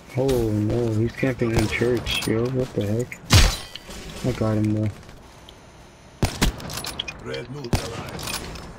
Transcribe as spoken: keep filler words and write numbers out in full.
Oh no, he's camping in church, yo, what the heck? I got him though. Red neutralized.